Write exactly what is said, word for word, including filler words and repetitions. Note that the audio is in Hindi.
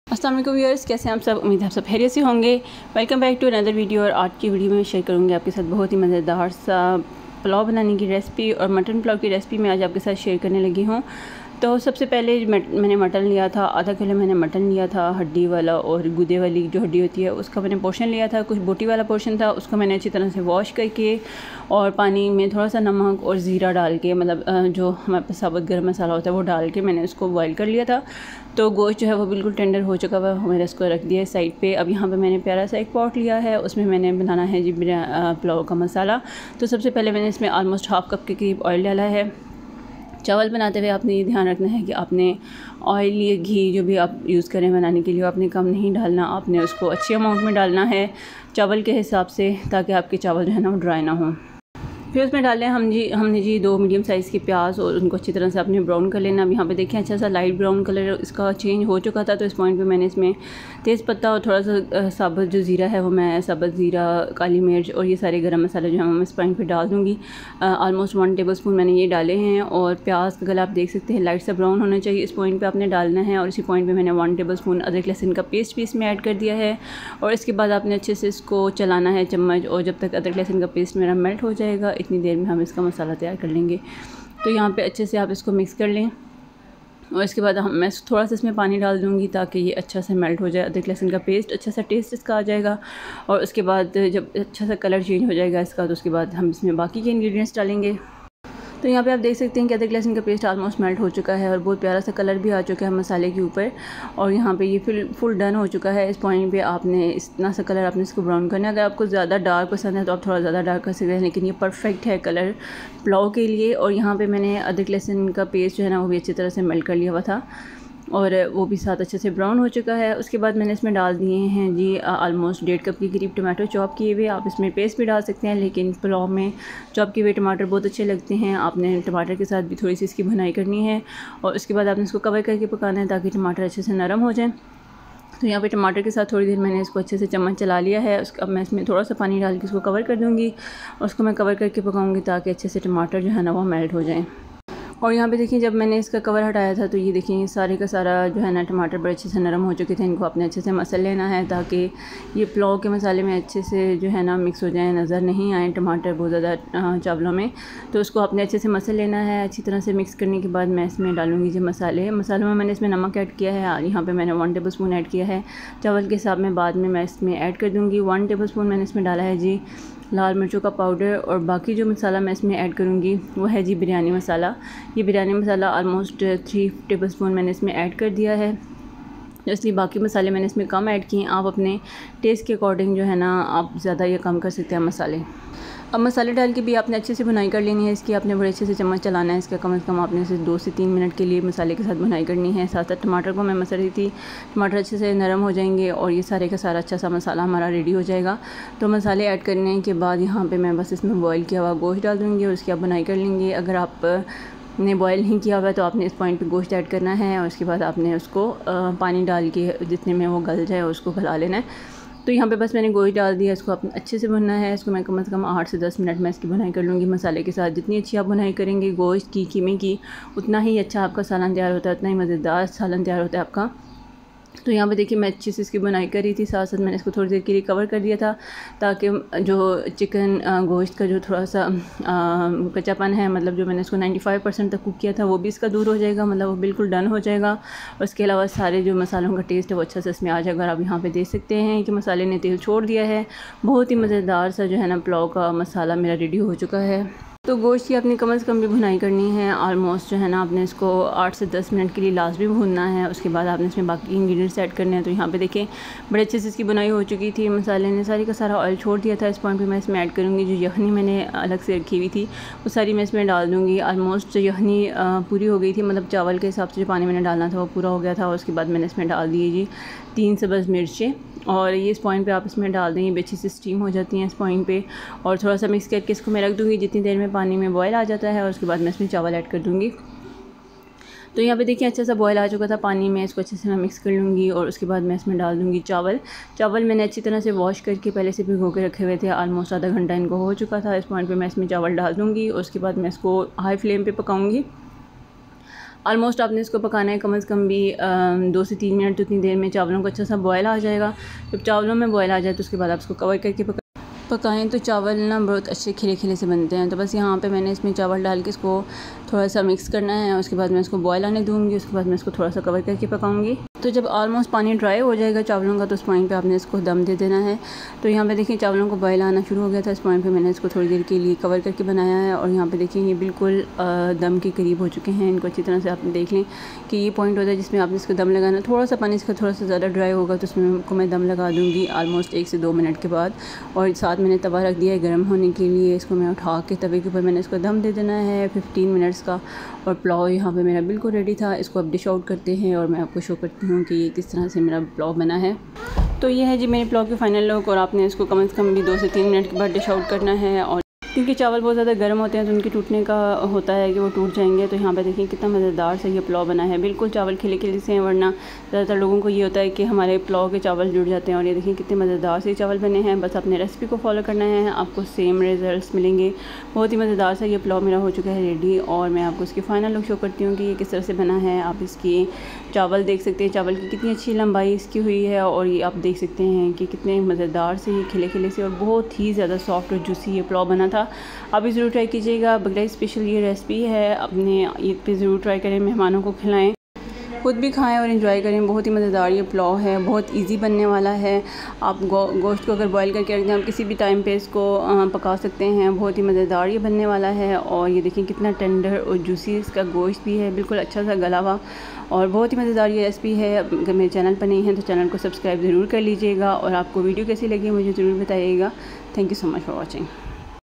अस्सलाम वालेकुम व्यूअर्स, कैसे हैं आप सब। उम्मीद है आप सब खैरियत से होंगे। Welcome back to another video. और आज की वीडियो में शेयर करूंगी आपके साथ बहुत ही मज़ेदार सा पुलाव बनाने की रेसिपी और मटन पुलाव की रेसिपी मैं आज आपके साथ शेयर करने लगी हूँ। तो सबसे पहले मैंने मटन लिया था, आधा किलो मैंने मटन लिया था, हड्डी वाला और गुदे वाली जो हड्डी होती है उसका मैंने पोर्शन लिया था। कुछ बोटी वाला पोर्शन था, उसको मैंने अच्छी तरह से वॉश करके और पानी में थोड़ा सा नमक और ज़ीरा डाल के, मतलब जो हमारे पास साबुत गर्म मसाला होता है वो डाल के मैंने उसको बॉईल कर लिया था। तो गोश्त जो है वो बिल्कुल टेंडर हो चुका हुआ, मैंने इसको रख दिया है साइड पे। अब यहाँ पे मैंने प्यारा सा एक पॉट लिया है, उसमें मैंने बनाना है जी पुलाव का मसाला। तो सबसे पहले मैंने इसमें ऑलमोस्ट हाफ़ कप के करीब ऑयल डाला है। चावल बनाते हुए आपने ये ध्यान रखना है कि आपने ऑयल या घी जो भी आप यूज़ करें बनाने के लिए आपने कम नहीं डालना, आपने उसको अच्छे अमाउंट में डालना है चावल के हिसाब से, ताकि आपके चावल जो है ना वो ड्राई ना हो। फिर उसमें डाल लें हम जी हमने जी दो मीडियम साइज़ के प्याज और उनको अच्छी तरह से आपने ब्राउन कर लेना। अब यहाँ पे देखें अच्छा सा लाइट ब्राउन कलर इसका चेंज हो चुका था। तो इस पॉइंट पे मैंने इसमें तेज़ पत्ता और थोड़ा सा साबुत जो ज़ीरा है वो मैं साबुत ज़ीरा, काली मिर्च और ये सारे गरम मसाले जो हैं मैं इस पॉइंट पे डाल दूँगी। ऑलमोस्ट वन टेबल स्पून मैंने ये डाले हैं। और प्याज का कलर आप देख सकते हैं लाइट सा ब्राउन होना चाहिए, इस पॉइंट पर आपने डालना है। और इसी पॉइंट पर मैंने वन टेबल स्पून अदरक लहसुन का पेस्ट भी इसमें ऐड कर दिया है। और इसके बाद आपने अच्छे से इसको चलाना है चम्मच, और जब तक अदरक लहसुन का पेस्ट मेरा मेल्ट हो जाएगा इतनी देर में हम इसका मसाला तैयार कर लेंगे। तो यहाँ पे अच्छे से आप इसको मिक्स कर लें। और इसके बाद हम मैं थोड़ा सा इसमें पानी डाल दूँगी ताकि ये अच्छा से मेल्ट हो जाए, अदरक लहसुन का पेस्ट अच्छा सा टेस्ट इसका आ जाएगा। और उसके बाद जब अच्छा सा कलर चेंज हो जाएगा इसका, तो उसके बाद हम इसमें बाकी के इंग्रेडिएंट्स डालेंगे। तो यहाँ पे आप देख सकते हैं कि अदरक लहसुन का पेस्ट ऑलमोस्ट मेल्ट हो चुका है और बहुत प्यारा सा कलर भी आ चुका है मसाले के ऊपर। और यहाँ पे ये फिल फुल डन हो चुका है। इस पॉइंट पे आपने इतना सा कलर आपने इसको ब्राउन करना है। अगर आपको ज़्यादा डार्क पसंद है तो आप थोड़ा ज़्यादा डार्क कर सकते हैं, लेकिन ये परफेक्ट है कलर पुलाव के लिए। और यहाँ पर मैंने अदरक लहसुन का पेस्ट जो है ना वो भी अच्छी तरह से मेल्ट कर लिया हुआ था और वो भी साथ अच्छे से ब्राउन हो चुका है। उसके बाद मैंने इसमें डाल दिए हैं जी ऑलमोस्ट डेढ़ कप के करीब टमाटो चॉप किए हुए। आप इसमें पेस्ट भी डाल सकते हैं, लेकिन पुलाव में चॉप किए हुए टमाटर बहुत अच्छे लगते हैं। आपने टमाटर के साथ भी थोड़ी सी इसकी भुनाई करनी है और उसके बाद आपने इसको कवर करके पकाना है ताकि टमाटर अच्छे से नरम हो जाए। तो यहाँ पे टमाटर के साथ थोड़ी देर मैंने इसको अच्छे से चम्मच चला लिया है। उसका अब मैं इसमें थोड़ा सा पानी डाल के इसको कवर कर दूँगी और उसको मैं कवर करके पकाऊँगी ताकि अच्छे से टमाटर जो है ना वो मेल्ट हो जाए। और यहाँ पे देखिए जब मैंने इसका कवर हटाया था तो ये देखिए सारे का सारा जो है ना टमाटर बड़े अच्छे से नरम हो चुके थे। इनको आपने अच्छे से मसल लेना है ताकि ये पुलाव के मसाले में अच्छे से जो है ना मिक्स हो जाए, नज़र नहीं आए टमाटर बहुत ज़्यादा चावलों में। तो उसको आपने अच्छे से मसल लेना है। अच्छी तरह से मिक्स करने के बाद मैं इसमें डालूँगी जो मसाले मसालों में मैंने इसमें नमक ऐड किया है। यहाँ पर मैंने वन टेबल स्पून ऐड किया है। चावल के हिसाब में बाद में मैं इसमें ऐड कर दूँगी। वन टेबल स्पून मैंने इसमें डाला है जी लाल मिर्चों का पाउडर। और बाकी जो मसाला मैं इसमें ऐड करूँगी वो है जी बिरयानी मसाला। ये biryani masala almost three tablespoon मैंने इसमें ऐड कर दिया है, इसलिए बाकी मसाले मैंने इसमें कम ऐड किए हैं। आप अपने टेस्ट के अकॉर्डिंग जो है ना आप ज़्यादा या कम कर सकते हैं मसाले। अब मसाले डाल के भी आपने अच्छे से भुनाई कर लेनी है इसकी। आपने बड़े अच्छे से चम्मच चलाना है इसका, कम से कम आपने इसे दो से तीन मिनट के लिए मसाले के साथ भुनाई करनी है। साथ साथ टमाटर को मैं मसल रही थी, टमाटर अच्छे से नरम हो जाएंगे और ये सारे का सारा अच्छा सा मसाला हमारा रेडी हो जाएगा। तो मसाले ऐड करने के बाद यहाँ पर मैं बस इसमें बॉयल किया हुआ गोश्त डाल दूँगी और उसकी आप भुनाई कर लेंगे। अगर आप ने बॉयल नहीं किया हुआ है तो आपने इस पॉइंट पे गोश्त ऐड करना है और उसके बाद आपने उसको पानी डाल के जितने में वो गल जाए उसको गला लेना है। तो यहाँ पे बस मैंने गोश्त डाल दिया, इसको आप अच्छे से भुनना है। इसको मैं कम से कम आठ से दस मिनट में इसकी भुनाई कर लूँगी मसाले के साथ। जितनी अच्छी आप भुनाई करेंगे गोश्त की, कीमे की, उतना ही अच्छा आपका सालन तैयार होता है, उतना ही मज़ेदार सालन तैयार होता है आपका। तो यहाँ पे देखिए मैं अच्छे से इसकी बुनाई कर रही थी, साथ साथ मैंने इसको थोड़ी देर के लिए कवर कर दिया था ताकि जो चिकन गोश्त का जो थोड़ा सा कच्चापन है, मतलब जो मैंने इसको पचानवे परसेंट तक कुक किया था वो भी इसका दूर हो जाएगा, मतलब वो बिल्कुल डन हो जाएगा। और उसके अलावा सारे जो मसालों का टेस्ट है वो अच्छा से इसमें आ जाएगा। आप यहाँ पे देख सकते हैं कि मसाले ने तेल छोड़ दिया है। बहुत ही मज़ेदार सा जो है ना पुलाव का मसाला मेरा रेडी हो चुका है। तो गोश्त की आपने कम से कम भी भुनाई करनी है। ऑलमोस्ट जो है ना आपने इसको आठ से दस मिनट के लिए लास्ट भी भूनना है। उसके बाद आपने इसमें बाकी इंग्रेडिएंट्स ऐड करने हैं। तो यहाँ पे देखें बड़े अच्छे से इसकी बुनाई हो चुकी थी, मसाले ने सारी का सारा ऑयल छोड़ दिया था। इस पॉइंट पे मैं इसमें ऐड करूँगी जो यखनी मैंने अलग से रखी हुई थी वो सारी मैं इसमें डाल दूँगी। ऑलमोस्ट यखनी पूरी हो गई थी, मतलब चावल के हिसाब से जो पानी मैंने डालना था वो पूरा हो गया था। और उसके बाद मैंने इसमें डाल दिए जी तीन सब्ज़ मिर्चें और ये इस पॉइंट पे आप इसमें डाल दें, ये अच्छी से स्टीम हो जाती हैं इस पॉइंट पे। और थोड़ा सा मिक्स करके इसको मैं रख दूँगी जितनी देर में पानी में बॉयल आ जाता है। और उसके बाद मैं इसमें चावल ऐड कर दूँगी। तो यहाँ पे देखिए अच्छा सा बॉयल आ चुका था पानी में, इसको अच्छे से मैं मिक्स कर लूँगी और उसके बाद मैं इसमें डाल दूँगी चावल। चावल मैंने अच्छी तरह से वॉश करके पहले से भिगो के रखे हुए थे, ऑलमोस्ट आधा घंटा इनको हो चुका था। इस पॉइंट पे मैं इसमें चावल डाल दूँगी और उसके बाद मैं इसको हाई फ्लेम पे पकाऊँगी। ऑलमोस्ट आपने इसको पकाना है कम अज़ कम भी दो से तीन मिनट। तो इतनी देर में चावलों को अच्छा सा बॉयल आ जाएगा। जब चावलों में बॉयल आ जाए तो उसके बाद आप इसको कवर करके पका पकाएं तो चावल ना बहुत अच्छे खिले खिले से बनते हैं। तो बस यहाँ पे मैंने इसमें चावल डाल के इसको थोड़ा सा मिक्स करना है। उसके बाद मैं इसको बॉयल आने दूँगी। उसके बाद मैं इसको थोड़ा सा कवर करके पकाऊंगी। तो जब ऑलमोस्ट पानी ड्राई हो जाएगा चावलों का तो इस पॉइंट पे आपने इसको दम दे देना है। तो यहाँ पे देखिए चावलों को बॉयल आना शुरू हो गया था। इस पॉइंट पे मैंने इसको थोड़ी देर के लिए कवर करके बनाया है और यहाँ पे देखिए ये बिल्कुल दम के करीब हो चुके हैं। इनको अच्छी तरह से आप देख लें कि ये पॉइंट होता है जिसमें आपने इसको दम लगाना। थोड़ा सा पानी इसका थोड़ा सा ज़्यादा ड्राई होगा तो उसमें को मैं दम लगा दूँगी ऑलमोस्ट एक से दो मिनट के बाद। और साथ मैंने तवा रख दिया है गर्म होने के लिए। इसको मैं उठा के तवे के ऊपर मैंने इसको दम दे देना है फिफ्टीन मिनट्स का। और पुलाव यहाँ पे मेरा बिल्कुल रेडी था। इसको अब डिश आउट करते हैं और मैं आपको शो करती हूँ कि ये किस तरह से मेरा पुलाव बना है। तो ये है जी मेरे पुलाव के फाइनल लुक। और आपने इसको कम से कम भी दो से तीन मिनट के बाद डिश आउट करना है। और क्योंकि चावल बहुत ज़्यादा गर्म होते हैं तो उनके टूटने का होता है कि वो टूट जाएंगे। तो यहाँ पे देखिए कितना मज़ेदार से ये पुलाव बना है। बिल्कुल चावल खिले खिले से हैं, वरना ज़्यादातर लोगों को ये होता है कि हमारे पुलाव के चावल जुड़ जाते हैं। और ये देखिए कितने मज़ेदार से चावल बने हैं। बस अपने रेसिपी को फॉलो करना है, आपको सेम रिजल्ट्स मिलेंगे। बहुत ही मज़ेदार सा ये पुलाव मेरा हो चुका है रेडी। और मैं आपको इसकी फ़ाइनल लुक शो करती हूँ कि ये किस तरह से बना है। आप इसकी चावल देख सकते हैं, चावल की कितनी अच्छी लंबाई इसकी हुई है। और ये आप देख सकते हैं कि कितने मज़ेदार से ये खिले खिले से और बहुत ही ज़्यादा सॉफ्ट और जूसी ये पुलाव बना था। आप भी ज़रूर ट्राई कीजिएगा। बकरीद स्पेशल ये रेसिपी है, अपने ईद पे ज़रूर ट्राई करें, मेहमानों को खिलाएं, खुद भी खाएं और एंजॉय करें। बहुत ही मज़ेदार ये पुलाव है, बहुत इजी बनने वाला है। आप गो, गोश्त को अगर बॉईल करके रख दें आप किसी भी टाइम पे इसको पका सकते हैं। बहुत ही मज़ेदार ये बनने वाला है। और ये देखें कितना टेंडर और जूसी इसका गोश्त भी है, बिल्कुल अच्छा सा गला हुआ। और बहुत ही मज़ेदार ये रेसिपी है। अगर मेरे चैनल पर नहीं है तो चैनल को सब्सक्राइब ज़रूर कर लीजिएगा। और आपको वीडियो कैसी लगी मुझे ज़रूर बताइएगा। Thank you so much for watching.